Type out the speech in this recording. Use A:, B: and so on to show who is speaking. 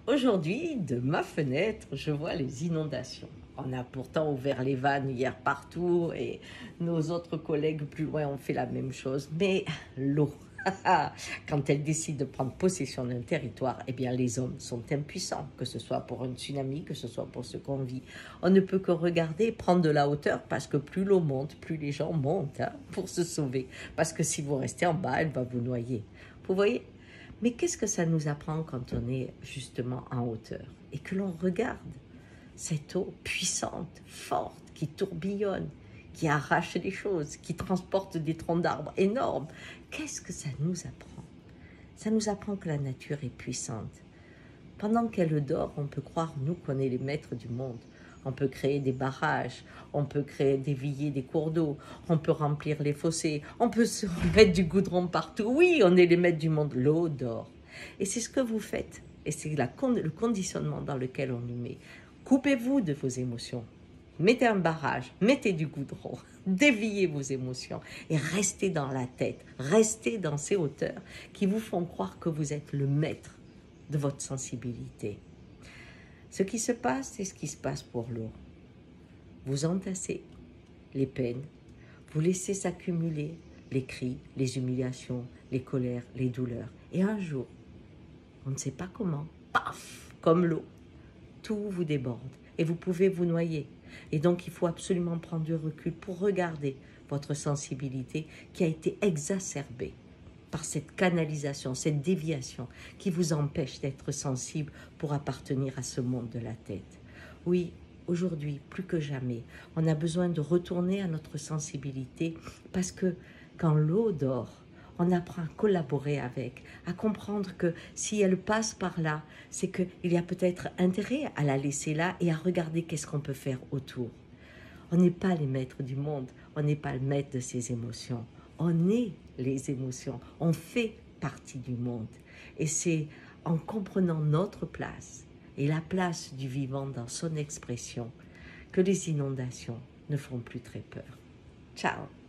A: Aujourd'hui, de ma fenêtre, je vois les inondations. On a pourtant ouvert les vannes hier partout et nos autres collègues plus loin ont fait la même chose. Mais l'eau, quand elle décide de prendre possession d'un territoire, eh bien les hommes sont impuissants, que ce soit pour un tsunami, que ce soit pour ce qu'on vit. On ne peut que regarder et prendre de la hauteur parce que plus l'eau monte, plus les gens montent pour se sauver. Parce que si vous restez en bas, elle va vous noyer. Vous voyez? Mais qu'est-ce que ça nous apprend quand on est justement en hauteur et que l'on regarde cette eau puissante, forte, qui tourbillonne, qui arrache des choses, qui transporte des troncs d'arbres énormes? Qu'est-ce que ça nous apprend? Ça nous apprend que la nature est puissante. Pendant qu'elle dort, on peut croire, nous, qu'on est les maîtres du monde. On peut créer des barrages, on peut dévier des cours d'eau, on peut remplir les fossés, on peut se mettre du goudron partout. Oui, on est les maîtres du monde. L'eau dort. Et c'est ce que vous faites. Et c'est le conditionnement dans lequel on nous met. Coupez-vous de vos émotions. Mettez un barrage, mettez du goudron, déviez vos émotions et restez dans la tête, restez dans ces hauteurs qui vous font croire que vous êtes le maître de votre sensibilité. Ce qui se passe, c'est ce qui se passe pour l'eau. Vous entassez les peines, vous laissez s'accumuler les cris, les humiliations, les colères, les douleurs. Et un jour, on ne sait pas comment, paf, comme l'eau, tout vous déborde et vous pouvez vous noyer. Et donc, il faut absolument prendre du recul pour regarder votre sensibilité qui a été exacerbée par cette canalisation, cette déviation qui vous empêche d'être sensible pour appartenir à ce monde de la tête. Oui, aujourd'hui, plus que jamais, on a besoin de retourner à notre sensibilité parce que quand l'eau dort, on apprend à collaborer avec, à comprendre que si elle passe par là, c'est qu'il y a peut-être intérêt à la laisser là et à regarder qu'est-ce qu'on peut faire autour. On n'est pas les maîtres du monde, on n'est pas le maître de ses émotions. On est les émotions, on fait partie du monde. Et c'est en comprenant notre place et la place du vivant dans son expression que les inondations ne font plus très peur. Ciao!